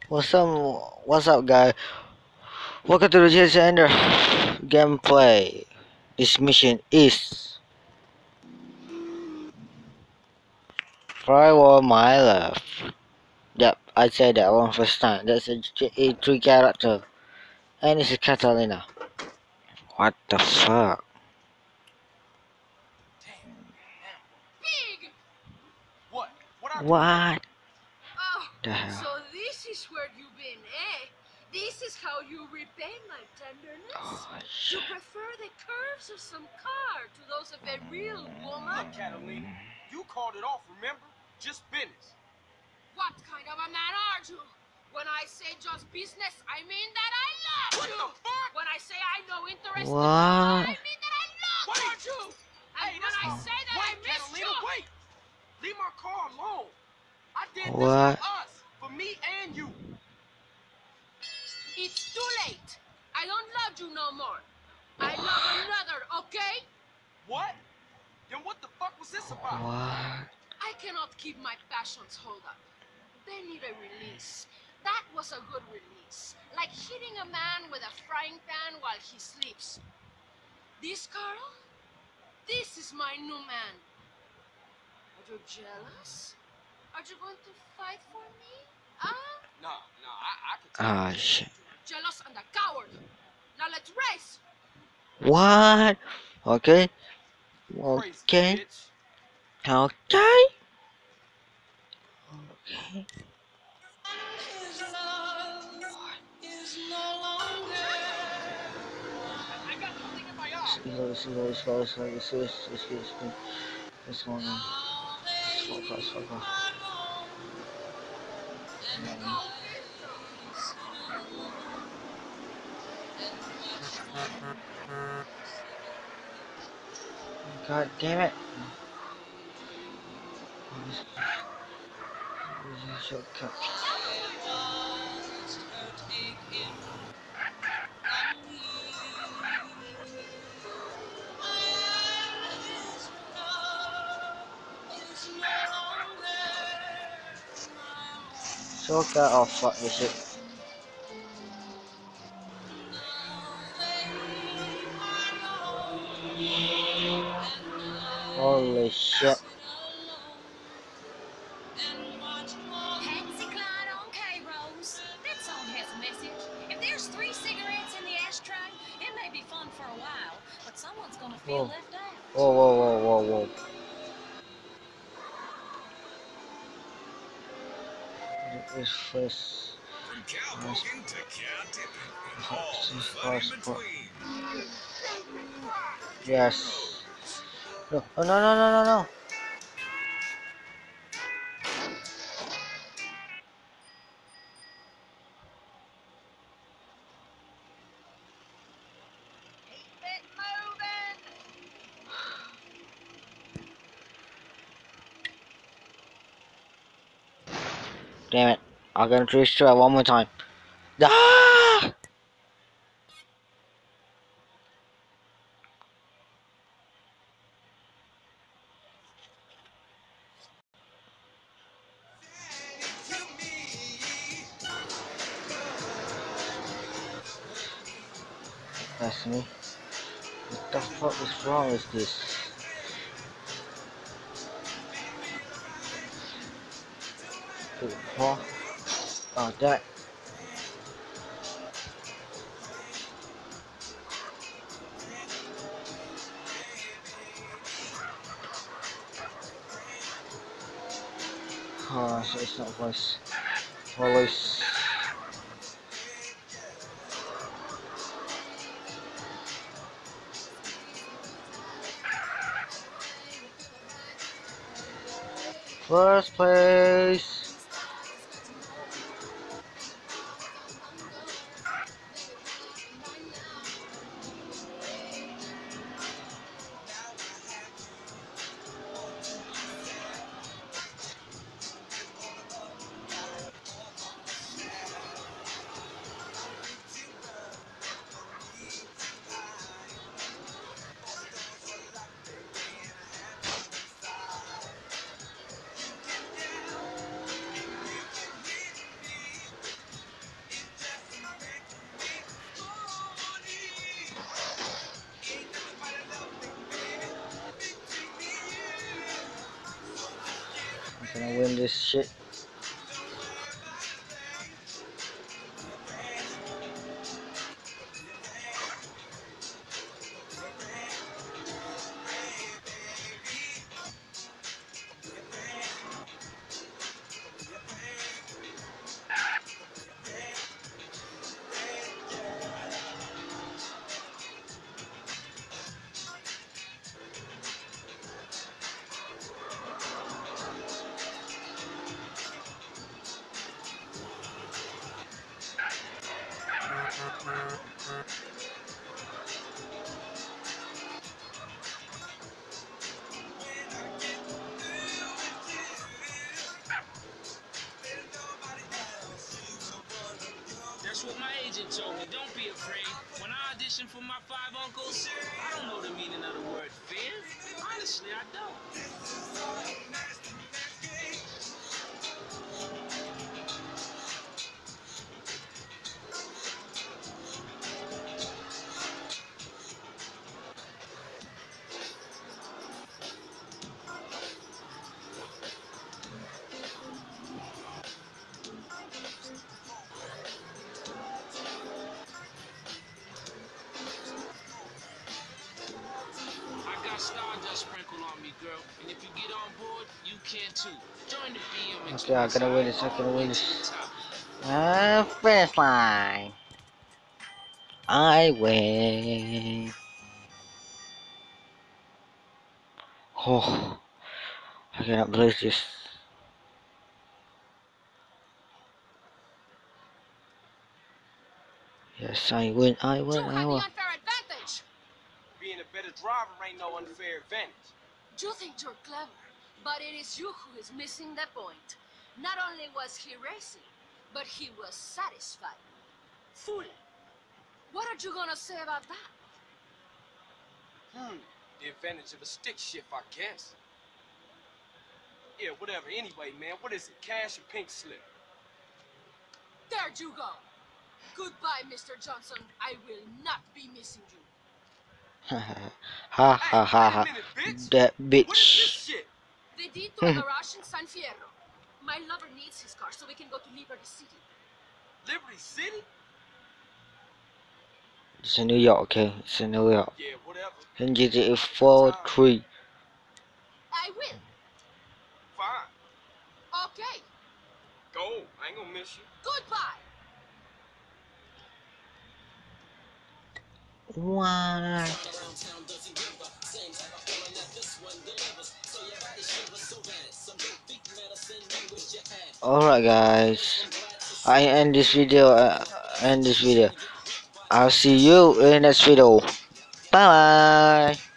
What's up, guys? Welcome to the Jason Ender gameplay. This mission is Firewall My Love. Yep, I said that one first time. That's a three character, and it's a Catalina. What the fuck? Pig! What? What Oh, the hell? so this is where you've been, eh? This is how you repay my tenderness? Oh, You shit. prefer the curves of some car to those of a real woman? Look, Catalina, you called it off, remember? Just business. What kind of a man are you? When I say just business, I mean that I love What you! the fuck? When I say I know interest in What? you, I mean that I love Wait. you! And Hey, when I this- say that I Wait, miss Catalina, you! wait! Leave my car alone. I did this What? for us, for me and you. It's too late. I don't love you no more. I love another, okay? What? Then what the fuck was this about? What? I cannot keep my passions hold up. They need a release. That was a good release. Like hitting a man with a frying pan while he sleeps. This, Carl? This is my new man. Are you jealous? Are you going to fight for me? Huh? No, I can Ah, tell. shit. Jealous and a coward. Now let's race. What? Okay. Crazy Okay. bitch. Okay. Okay. I got something in my eye. This one. Slow. God damn it. This is a shortcut. Shortcut, oh fuck this shit. Holy shit. Patsy Clyde on K-Rose. That song has a message. If there's 3 cigarettes in the ashtray, it may be fun for a while, but someone's gonna feel Whoa. left out. Whoa. This first. From cowpoking to cow tipping and all Let's the see fun in first. between. Yes. No. Oh, no. Keep it moving. Damn it. I'm gonna try one more time. Ah! That's me. What the fuck is wrong with this? Huh? Oh, that. Oh, so it's not voice. Voice. First place. gonna win this shit. That's what my agent told me. Don't be afraid. When I audition for my 5 uncles, I don't know the meaning of the word fear. Honestly, I don't. I got Stardust sprinkled on me, girl. And if you get on board, you can too. Join the BM and Okay, I'm gonna win this. I'm all gonna the win way to this. the top. Finish line. I win. Oh, I cannot believe this. Yes, I win. I You win. have I the win. unfair advantage. Being a better driver ain't no unfair advantage. You think you're clever, but it is you who is missing the point. Not only was he racing, but he was satisfied. Fool. What are you gonna say about that? The advantage of a stick shift, I guess. Yeah, whatever. Anyway, man, what is it? Cash or pink slip? There you go. Goodbye, Mr. Johnson. I will not be missing you. Ha ha ha ha. Wait a minute, bitch. That What is this bitch. shit? The Dito garage in San Fierro. My lover needs his car so we can go to Liberty City. Liberty City? It's in New York, okay? It's in New York. Yeah, whatever. In GTA 4 3. I will. Fine. Okay. Go. I ain't gonna miss you. Goodbye. What? Alright, guys. I end this video. I'll see you in the next video. Bye bye.